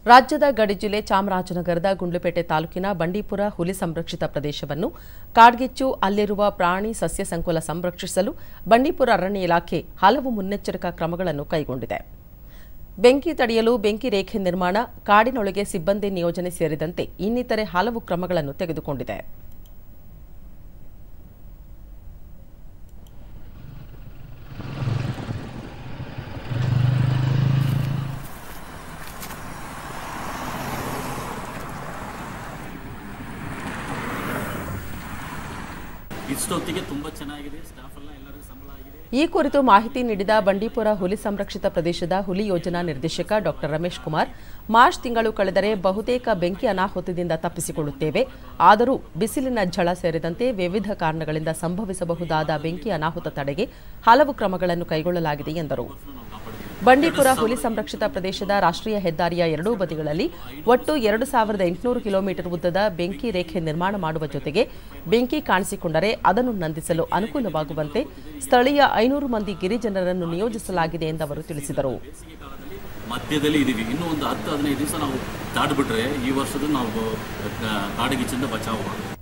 ರಾಜ್ಯದ ಗಡಿ ಜಿಲ್ಲೆ ಚಾಮರಾಜನಗರದ ಗುಂಡ್ಲುಪೇಟೆ ತಾಲೂಕಿನ ಬಂಡೀಪುರ ಹುಲಿ ಸಂರಕ್ಷಿತ ಪ್ರದೇಶವನ್ನು ಕಾಡ್ಗಿಚ್ಚು ಅಲ್ಲಿರುವ ಪ್ರಾಣಿ ಸಸ್ಯ ಸಂಕುಲ ಸಂರಕ್ಷಿಸಲು ಬಂಡೀಪುರ ಅರಣ್ಯ ಇಲಾಖೆ ಹಲವು ಮುನ್ನೆಚ್ಚರಿಕಾ ಕ್ರಮಗಳನ್ನು ಕೈಗೊಂಡಿದೆ. ಬೆಂಕಿ ತಡೆಯಲು ಬೆಂಕಿ ರೇಖೆ ನಿರ್ಮಾಣ, ಕಾಡಿನೊಳಗೆ ಸಿಬ್ಬಂದಿ ನಿಯೋಜನೆ ಸೇರಿದಂತೆ ಇನ್ನಿತರೆ ಹಲವು ಕ್ರಮಗಳನ್ನು ತೆಗೆದುಕೊಂಡಿದೆ. ಈ ಕುರಿತು ಮಾಹಿತಿ ನೀಡಿದ ಬಂಡೀಪುರ ಹುಲಿ ಸಂರಕ್ಷಿತ ಪ್ರದೇಶದ ಹುಲಿ ಯೋಜನಾ ನಿರ್ದೇಶಕ ಡಾ ರಮೇಶ್ ಕುಮಾರ್, ಮಾರ್ಚ್ ತಿಂಗಳು ಕಳೆದರೆ ಬಹುತೇಕ ಬೆಂಕಿ ಅನಾಹುತದಿಂದ ತಪ್ಪಿಸಿಕೊಳ್ಳುತ್ತೇವೆ. ಆದರೂ ಬಿಸಿಲಿನ ಝಳ ಸೇರಿದಂತೆ ವಿವಿಧ ಕಾರಣಗಳಿಂದ ಸಂಭವಿಸಬಹುದಾದ ಬೆಂಕಿ ಅನಾಹುತ ತಡೆಗೆ ಹಲವು ಕ್ರಮಗಳನ್ನು ಕೈಗೊಳ್ಳಲಾಗಿದೆ ಎಂದರು. ಬಂಡೀಪುರ ಹುಲಿ ಸಂರಕ್ಷಿತ ಪ್ರದೇಶದ ರಾಷ್ಟ್ರೀಯ ಹೆದ್ದಾರಿಯ ಎರಡೂ ಬದಿಗಳಲ್ಲಿ ಒಟ್ಟು 2800 ಕಿಲೋಮೀಟರ್ ಉದ್ದದ ಬೆಂಕಿ ರೇಖೆ ನಿರ್ಮಾಣ ಮಾಡುವ ಜೊತೆಗೆ ಬೆಂಕಿ ಕಾಣಿಸಿಕೊಂಡರೆ ಅದನ್ನು ನಂದಿಸಲು ಅನುಕೂಲವಾಗುವಂತೆ ಸ್ಥಳೀಯ 500 ಮಂದಿ ಗಿರಿಜನರನ್ನು ನಿಯೋಜಿಸಲಾಗಿದೆ ಎಂದು ಅವರು ತಿಳಿಸಿದರು. ಮಧ್ಯದಲ್ಲಿ ಇದೀವಿ, ಇನ್ನೂ ಒಂದು 10-15 ದಿವಸ ನಾವು ದಾಟಿಬಿಟ್ರೆ ಈ ವರ್ಷದ ನಾವು ಕಾಡ್ಗಿಚ್ಚಿಂದ ಬಚಾವ್